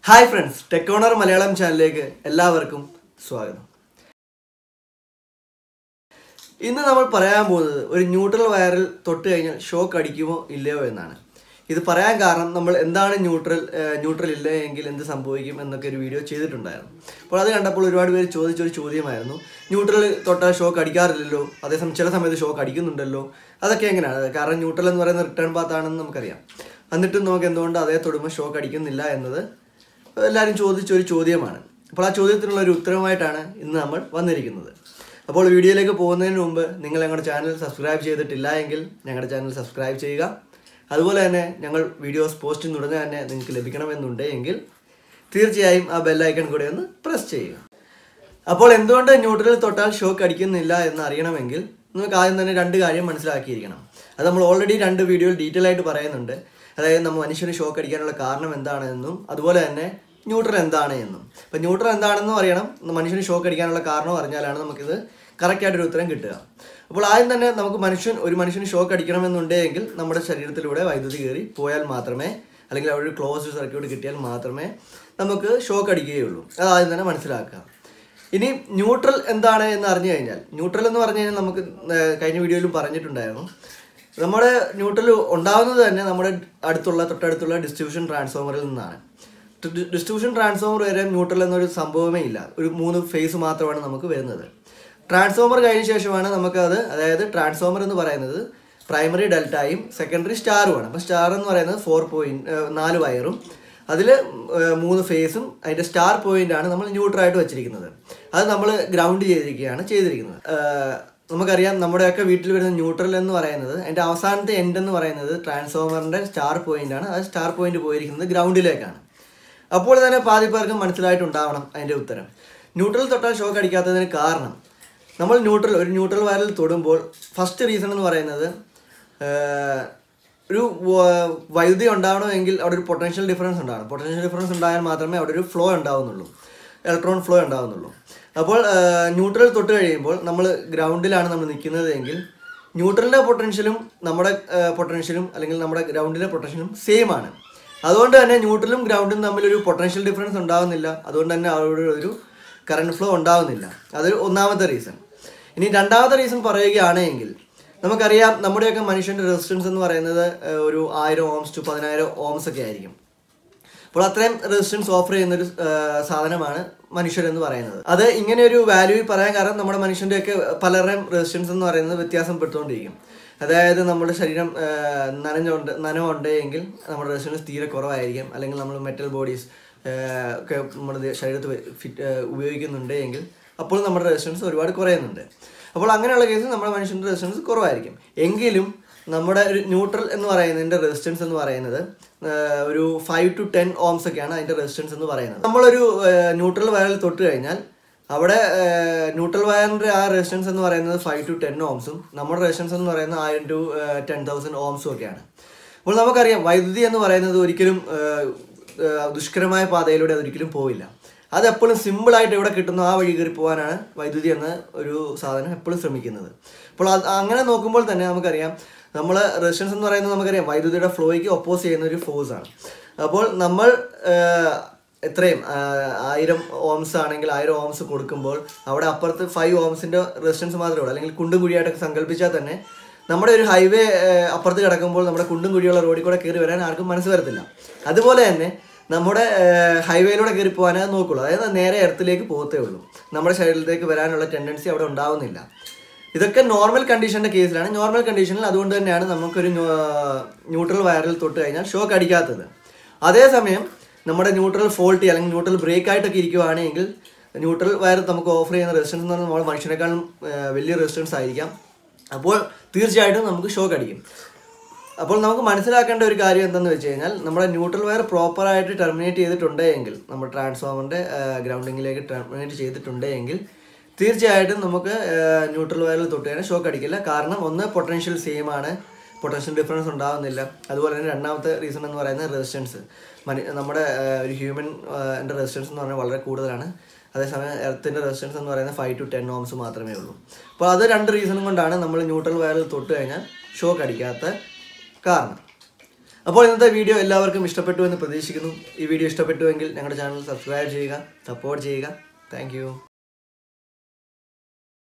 Hi friends, tech owner Malayalam ചാനലിലേക്ക് എല്ലാവർക്കും സ്വാഗതം. ഇന്ന് നമ്മൾ പറയാൻ പോകുന്നത് ഒരു ന്യൂട്രൽ വയറിൽ തൊട്ട് കഴിഞ്ഞാൽ ഷോക്ക് അടിക്കുമോ ഇല്ലയോ എന്നാണ്. ഇത് പറയാൻ കാരണം നമ്മൾ എന്താണ് ന്യൂട്രൽ ഇല്ല എങ്കിൽ എന്ത് സംഭവിക്കും എന്നൊക്കെ ഒരു വീഡിയോ ചെയ്തിട്ടുണ്ടായിരുന്നു. അപ്പോൾ അത് കണ്ടപ്പോൾ ഒരുപാട് പേര് ചോദിച്ചൊരു ചോദ്യമായിരുന്നു, ന്യൂട്രൽ തൊട്ടാൽ ഷോക്ക് അടിക്കാറില്ലല്ലോ, അതേസമയം ചില സമയത്ത് ഷോക്ക് അടിക്കുന്നുണ്ടല്ലോ, അതൊക്കെ എങ്ങനെയാണ്? കാരണം ന്യൂട്രൽ എന്ന് പറയുന്ന റിട്ടേൺ പാത്താണെന്ന് നമുക്കറിയാം. എന്നിട്ടും നമുക്ക് എന്തുകൊണ്ട് അതേ തൊടുമ്പോൾ ഷോക്ക് അടിക്കുന്നില്ല എന്നത് എല്ലാവരും ചോദിച്ചൊരു ചോദ്യമാണ്. അപ്പോൾ ആ ചോദ്യത്തിനുള്ള ഒരു ഉത്തരവുമായിട്ടാണ് ഇന്ന് നമ്മൾ വന്നിരിക്കുന്നത്. അപ്പോൾ വീഡിയോയിലേക്ക് പോകുന്നതിന് മുമ്പ് നിങ്ങൾ ഞങ്ങളുടെ ചാനൽ സബ്സ്ക്രൈബ് ചെയ്തിട്ടില്ല എങ്കിൽ ഞങ്ങളുടെ ചാനൽ സബ്സ്ക്രൈബ് ചെയ്യുക. അതുപോലെ തന്നെ ഞങ്ങൾ വീഡിയോസ് പോസ്റ്റ് ചെയ്യുന്ന ഉടനെ തന്നെ നിങ്ങൾക്ക് ലഭിക്കണമെന്നുണ്ടെങ്കിൽ തീർച്ചയായും ആ ബെല്ലൈക്കൺ കൂടെ ഒന്ന് പ്രസ് ചെയ്യുക. അപ്പോൾ എന്തുകൊണ്ട് ന്യൂട്രൽ തൊട്ടാൽ ഷോക്ക് അടിക്കുന്നില്ല എന്ന് അറിയണമെങ്കിൽ നമുക്ക് ആദ്യം തന്നെ രണ്ട് കാര്യം മനസ്സിലാക്കിയിരിക്കണം. അത് നമ്മൾ ഓൾറെഡി രണ്ട് വീഡിയോയിൽ ഡീറ്റെയിൽ ആയിട്ട് പറയുന്നുണ്ട്. അതായത് നമ്മൾ മനുഷ്യന് ഷോക്ക് അടിക്കാനുള്ള കാരണം എന്താണെന്നും അതുപോലെ തന്നെ ന്യൂട്രൽ എന്താണ് എന്നും. അപ്പോൾ ന്യൂട്രൽ എന്താണെന്നും അറിയണം, മനുഷ്യന് ഷോക്ക് അടിക്കാനുള്ള കാരണം അറിഞ്ഞാലാണ് നമുക്കിത് കറക്റ്റായിട്ടൊരു ഉത്തരം കിട്ടുക. അപ്പോൾ ആദ്യം തന്നെ നമുക്ക് ഒരു മനുഷ്യന് ഷോക്ക് അടിക്കണമെന്നുണ്ടെങ്കിൽ നമ്മുടെ ശരീരത്തിലൂടെ വൈദ്യുതി കയറി പോയാൽ മാത്രമേ, അല്ലെങ്കിൽ അവിടെ ഒരു ക്ലോസ്ഡ് സർക്യൂട്ട് കിട്ടിയാൽ മാത്രമേ നമുക്ക് ഷോക്ക് അടിക്കുകയുള്ളൂ. അത് ആദ്യം തന്നെ മനസ്സിലാക്കുക. ഇനി ന്യൂട്രൽ എന്താണ് എന്ന് അറിഞ്ഞു കഴിഞ്ഞാൽ, ന്യൂട്രൽ എന്ന് പറഞ്ഞു കഴിഞ്ഞാൽ നമുക്ക് കഴിഞ്ഞ വീഡിയോയിലും പറഞ്ഞിട്ടുണ്ടായിരുന്നു, നമ്മുടെ ന്യൂട്രൽ ഉണ്ടാകുന്നത് തന്നെ നമ്മുടെ തൊട്ടടുത്തുള്ള ഡിസ്ട്രിബ്യൂഷൻ ട്രാൻസ്ഫോമറിൽ നിന്നാണ്. ഡിസ്ട്രിബ്യൂഷൻ ട്രാൻസ്ഫോമർ വരെ ന്യൂട്രൽ എന്നൊരു സംഭവമേ ഇല്ല. ഒരു 3 ഫേസ് മാത്രമാണ് നമുക്ക് വരുന്നത്. ട്രാൻസ്ഫോമർ കഴിഞ്ഞ ശേഷമാണ് നമുക്കത്, അതായത് ട്രാൻസ്ഫോമർ എന്ന് പറയുന്നത് പ്രൈമറി ഡെൽറ്റയും സെക്കൻഡറി സ്റ്റാറുമാണ്. അപ്പോൾ സ്റ്റാർ എന്ന് പറയുന്നത് 4 വയറും അതിൽ 3 ഫേസും അതിൻ്റെ സ്റ്റാർ പോയിൻ്റാണ് നമ്മൾ ന്യൂട്രലായിട്ട് വെച്ചിരിക്കുന്നത്. അത് നമ്മൾ ഗ്രൗണ്ട് ചെയ്തിരിക്കുന്നത്. നമുക്കറിയാം, നമ്മുടെയൊക്കെ വീട്ടിൽ വരുന്ന ന്യൂട്രൽ എന്ന് പറയുന്നത് അതിൻ്റെ അവസാനത്തെ എൻഡ് എന്ന് പറയുന്നത് ട്രാൻസ്ഫോമറിൻ്റെ സ്റ്റാർ പോയിൻ്റാണ്. അത് സ്റ്റാർ പോയിൻ്റ് പോയിരിക്കുന്നത് ഗ്രൗണ്ടിലേക്കാണ്. അപ്പോൾ തന്നെ പാതി പേർക്കും മനസ്സിലായിട്ടുണ്ടാവണം അതിൻ്റെ ഉത്തരം. ന്യൂട്രൽ തൊട്ടാൽ ഷോക്ക് അടിക്കാത്തതിന് കാരണം, നമ്മൾ ഒരു ന്യൂട്രൽ വയറിൽ തൊടുമ്പോൾ ഫസ്റ്റ് റീസൺ എന്ന് പറയുന്നത്, ഒരു വൈദ്യുതി ഉണ്ടാവണമെങ്കിൽ അവിടെ ഒരു പൊട്ടൻഷ്യൽ ഡിഫറൻസ് ഉണ്ടാകണം. പൊട്ടൻഷ്യൽ ഡിഫറൻസ് ഉണ്ടായാൽ മാത്രമേ അവിടെ ഒരു ഫ്ലോ ഉണ്ടാവുന്നുള്ളൂ, ഇലക്ട്രോൺ ഫ്ലോ ഉണ്ടാവുന്നുള്ളൂ. അപ്പോൾ ന്യൂട്രൽ തൊട്ട് കഴിയുമ്പോൾ നമ്മൾ ഗ്രൗണ്ടിലാണ് നമ്മൾ നിൽക്കുന്നത് എങ്കിൽ ന്യൂട്രലിൻ്റെ പൊട്ടൻഷ്യലും നമ്മുടെ പൊട്ടൻഷ്യലും അല്ലെങ്കിൽ നമ്മുടെ ഗ്രൗണ്ടിൻ്റെ പൊട്ടൻഷ്യലും സെയിം ആണ്. അതുകൊണ്ട് തന്നെ ന്യൂട്രലും ഗ്രൗണ്ടും തമ്മിലൊരു പൊട്ടൻഷ്യൽ ഡിഫറൻസ് ഉണ്ടാകുന്നില്ല. അതുകൊണ്ട് തന്നെ അവിടെ ഒരു കറണ്ട് ഫ്ലോ ഉണ്ടാകുന്നില്ല. അതൊരു ഒന്നാമത്തെ റീസൺ. ഇനി രണ്ടാമത്തെ റീസൺ പറയുകയാണെങ്കിൽ, നമുക്കറിയാം നമ്മുടെയൊക്കെ മനുഷ്യൻ്റെ റെസിസ്റ്റൻസ് എന്ന് പറയുന്നത് ഒരു 1000 ohms to 10000 ohms ഒക്കെ ആയിരിക്കും. അപ്പോൾ അത്രയും റെസിസ്റ്റൻസ് ഓഫർ ചെയ്യുന്നൊരു സാധനമാണ് മനുഷ്യരെന്ന് പറയുന്നത്. അത് ഇങ്ങനെ ഒരു വാല്യൂ പറയാൻ കാരണം, നമ്മുടെ മനുഷ്യൻ്റെയൊക്കെ പലരുടെയും റെസിസ്റ്റൻസ് എന്ന് പറയുന്നത് വ്യത്യാസപ്പെട്ടുകൊണ്ടിരിക്കും. അതായത് നമ്മുടെ ശരീരം നനവുണ്ടെങ്കിൽ നമ്മുടെ റെസിസ്റ്റൻസ് തീരെ കുറവായിരിക്കും. അല്ലെങ്കിൽ നമ്മൾ മെറ്റൽ ബോഡീസ് ഒക്കെ നമ്മുടെ ശരീരത്തിൽ ഉപയോഗിക്കുന്നുണ്ടെങ്കിൽ അപ്പോൾ നമ്മുടെ റെസിസ്റ്റൻസ് ഒരുപാട് കുറയുന്നുണ്ട്. അപ്പോൾ അങ്ങനെയുള്ള കേസിൽ നമ്മുടെ മനുഷ്യൻ്റെ റെസിസ്റ്റൻസ് കുറവായിരിക്കും. എങ്കിലും നമ്മുടെ ഒരു ന്യൂട്രൽ എന്ന് പറയുന്നതിൻ്റെ റെസിസ്റ്റൻസ് എന്ന് പറയുന്നത് ഒരു 5 to 10 ohms ഒക്കെയാണ് അതിൻ്റെ റെസിസ്റ്റൻസ് എന്ന് പറയുന്നത്. നമ്മളൊരു ന്യൂട്രൽ വയറിൽ തൊട്ട് കഴിഞ്ഞാൽ അവിടെ ന്യൂട്രൽ വയറിൻ്റെ ആ റെസിസ്റ്റൻസ് എന്ന് പറയുന്നത് 5 to 10 ohms, നമ്മുടെ റെസിസ്റ്റൻസ് എന്ന് പറയുന്നത് 1000 to 10,000 ohms ഒക്കെയാണ്. അപ്പോൾ നമുക്കറിയാം, വൈദ്യുതി എന്ന് പറയുന്നത് ഒരിക്കലും ദുഷ്കരമായ പാതയിലൂടെ അതൊരിക്കലും പോവില്ല. അതെപ്പോഴും സിമ്പിളായിട്ട് എവിടെ കിട്ടുന്നു ആ വഴി കയറി പോകാനാണ് വൈദ്യുതി എന്ന ഒരു സാധനം എപ്പോഴും ശ്രമിക്കുന്നത്. അപ്പോൾ അങ്ങനെ നോക്കുമ്പോൾ തന്നെ നമുക്കറിയാം, നമ്മൾ റെസിസ്റ്റൻസ് എന്ന് പറയുന്നത് നമുക്കറിയാം വൈദ്യുതിയുടെ ഫ്ലോയ്ക്ക് ഒപ്പോസ് ചെയ്യുന്ന ഒരു ഫോഴ്സാണ്. അപ്പോൾ നമ്മൾ എത്രയും 1000 ohms ആണെങ്കിൽ 1000 ohms കൊടുക്കുമ്പോൾ അവിടെ അപ്പുറത്ത് 5 ohmsൻ്റെ റെസിസ്റ്റൻസ് മാത്രമേ ഉള്ളൂ. അല്ലെങ്കിൽ കുണ്ടും കുഴിയായിട്ടൊക്കെ സങ്കല്പിച്ചാൽ തന്നെ നമ്മുടെ ഒരു ഹൈവേ അപ്പുറത്ത് കിടക്കുമ്പോൾ നമ്മുടെ കുണ്ടും കുഴിയുള്ള റോഡിൽ കൂടെ കയറി വരാൻ ആർക്കും മനസ്സ് വരത്തില്ല. അതുപോലെ തന്നെ നമ്മുടെ ഹൈവേയിലൂടെ കയറി പോകാനേ നോക്കുള്ളൂ. അതായത് നേരെ എർത്തിലേക്ക് പോകത്തേ ഉള്ളൂ. നമ്മുടെ ശരീരത്തിലേക്ക് വരാനുള്ള ടെൻഡൻസി അവിടെ ഉണ്ടാവുന്നില്ല. ഇതൊക്കെ നോർമൽ കണ്ടീഷൻ്റെ കേസിലാണ്. നോർമൽ കണ്ടീഷനിൽ അതുകൊണ്ട് തന്നെയാണ് നമുക്കൊരു ന്യൂട്രൽ വയറിൽ തൊട്ട് കഴിഞ്ഞാൽ ഷോക്ക് അടിക്കാത്തത്. അതേസമയം നമ്മുടെ ന്യൂട്രൽ ഫോൾട്ടി അല്ലെങ്കിൽ ന്യൂട്രൽ ബ്രേക്ക് ആയിട്ടൊക്കെ ഇരിക്കുകയാണെങ്കിൽ ന്യൂട്രൽ വയർ നമുക്ക് ഓഫർ ചെയ്യുന്ന റെസിസ്റ്റൻസ് എന്ന് പറഞ്ഞാൽ നമ്മുടെ മനുഷ്യനേക്കാളും വലിയ റെസിസ്റ്റൻസ് ആയിരിക്കാം. അപ്പോൾ തീർച്ചയായിട്ടും നമുക്ക് ഷോക്ക് അടിക്കും. അപ്പോൾ നമുക്ക് മനസ്സിലാക്കേണ്ട ഒരു കാര്യം എന്താണെന്ന് വെച്ച് കഴിഞ്ഞാൽ, നമ്മുടെ ന്യൂട്രൽ വയർ പ്രോപ്പറായിട്ട് ടെർമിനേറ്റ് ചെയ്തിട്ടുണ്ടെങ്കിൽ, നമ്മുടെ ട്രാൻസ്ഫോമറിൻ്റെ ഗ്രൗണ്ടിങ്ങിലേക്ക് ടെർമിനേറ്റ് ചെയ്തിട്ടുണ്ടെങ്കിൽ തീർച്ചയായിട്ടും നമുക്ക് ന്യൂട്രൽ വയറിൽ തൊട്ട് കഴിഞ്ഞാൽ ഷോക്ക് അടിക്കില്ല. കാരണം ഒന്ന്, പൊട്ടൻഷ്യൽ സെയിം ആണ്, പൊട്ടൻഷ്യൽ ഡിഫറൻസ് ഉണ്ടാകുന്നില്ല. അതുപോലെ തന്നെ രണ്ടാമത്തെ റീസൺ എന്ന് പറയുന്നത് റെസിസ്റ്റൻസ്. നമ്മുടെ ഒരു ഹ്യൂമൻ്റെ റെസിസ്റ്റൻസ് എന്ന് പറഞ്ഞാൽ വളരെ കൂടുതലാണ്. അതേസമയം എർത്തിൻ്റെ റെസിസ്റ്റൻസ് എന്ന് പറയുന്നത് 5 to 10 ohms മാത്രമേ ഉള്ളൂ. അപ്പോൾ അത് 2 റീസണും കൊണ്ടാണ് നമ്മൾ ന്യൂട്രൽ വയറിൽ തൊട്ട് കഴിഞ്ഞാൽ ഷോക്ക് അടിക്കാത്ത കാരണം. അപ്പോൾ ഇന്നത്തെ വീഡിയോ എല്ലാവർക്കും ഇഷ്ടപ്പെട്ടു എന്ന് പ്രതീക്ഷിക്കുന്നു. ഈ വീഡിയോ ഇഷ്ടപ്പെട്ടുവെങ്കിൽ ഞങ്ങളുടെ ചാനൽ സബ്സ്ക്രൈബ് ചെയ്യുക, സപ്പോർട്ട് ചെയ്യുക. താങ്ക്